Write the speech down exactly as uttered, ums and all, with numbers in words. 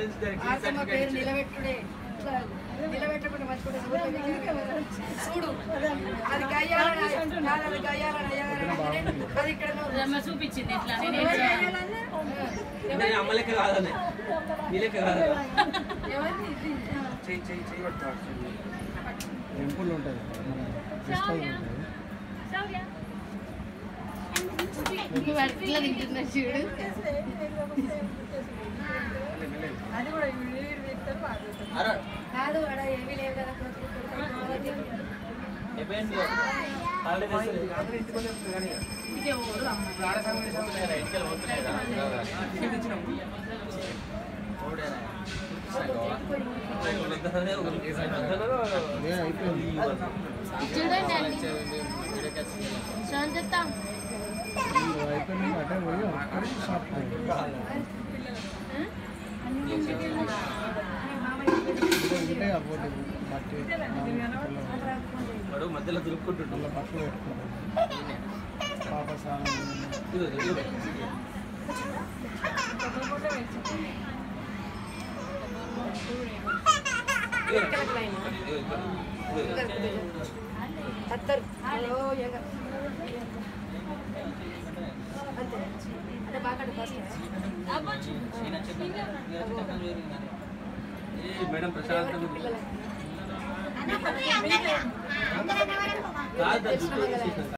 ఆసమ్మ పేరు నిలబెట్టుడే నిలబెట్టకుండా మర్చిపోతే చూడు అది గయ్యాలని అది గయ్యాలని అది ఇక్కడ చూపించింది అమ్మలెక్క కాదనే నీలెక్క కాదు టెంపుల్ ఉంటుంది తింటున్నా చూడు అది కూడా కాదు అక్కడ ఏమీ లేవు కదా వాడు మధ్యలో దులుపుకుంటుండ బట్టలు పెట్టుకుంటాడు పాప మేడం ప్రశాంత్